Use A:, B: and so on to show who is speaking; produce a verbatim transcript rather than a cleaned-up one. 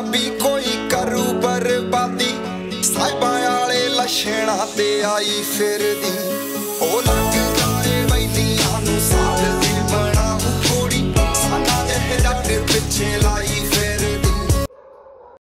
A: भी कोई करू बर्बादी साहिबां वाले लछणां ते आई फिरदी ओ लग